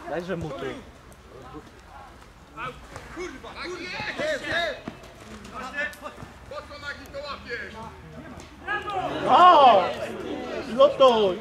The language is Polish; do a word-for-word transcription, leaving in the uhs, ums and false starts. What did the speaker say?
Dajże mu tu. Kurwa, kurwa! Jest, jest! Po co nagi to łapiesz? O! Zlotuj!